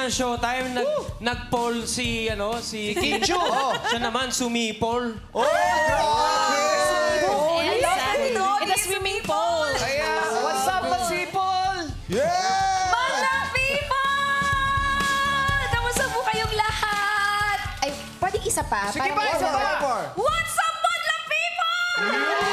ng Showtime, nag-poll si Kincho. Siya naman, sumipol. Oh, I love it, no? In a swimming pool. Kaya, what's up, Masipol? Yeah! Mga people! Kamusta po kayong lahat? Ay, pwede isa pa. Sige Parang pa, isa pa. What's up, Madla people?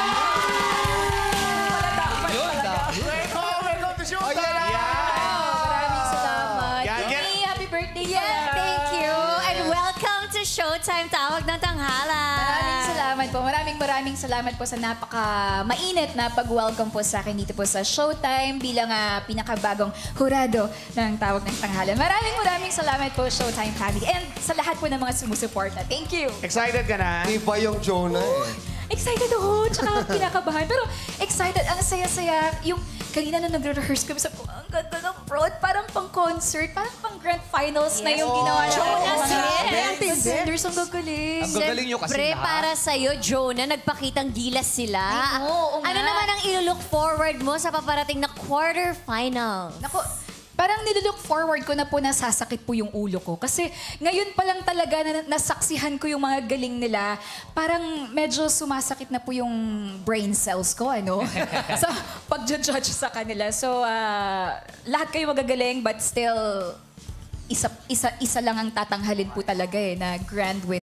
Welcome to Showtime! Maraming salamat. Yan, yan. Yumi, happy birthday Yeah, thank you. And welcome to Showtime Tawag ng Tanghalan. Maraming salamat po sa napaka-mainit na pag-welcome po sa akin dito po sa Showtime bilang pinakabagong hurado ng Tawag ng Tanghalan. Maraming salamat po, Showtime family. And sa lahat po ng mga sumusuporta. Thank you. Excited ka na? Iba yung Jonah eh. Excited ako, tsaka kinakabahan. Pero excited, ang saya-saya. Yung kanina na nagre-rehearse kami sa ang ganda ng prod, parang pang-concert, parang pang-grand finals na yung ginawa natin. Jonah, Contenders, ang gagaling. Ang gagaling nyo kasi Pre, lahat. para sa'yo, Jonah, nagpakitang gilas sila. Ay, oo nga. Ano naman ang i-look forward mo sa paparating na quarterfinals? Naku, parang nilook forward ko na po na sasakit po yung ulo ko. Kasi ngayon pa lang talaga na nasaksihan ko yung mga galing nila, parang medyo sumasakit na po yung brain cells ko, ano? Sa pag-judge sa kanila. So, lahat kayo magagaling, but still, isa lang ang tatanghalin po talaga na grand win.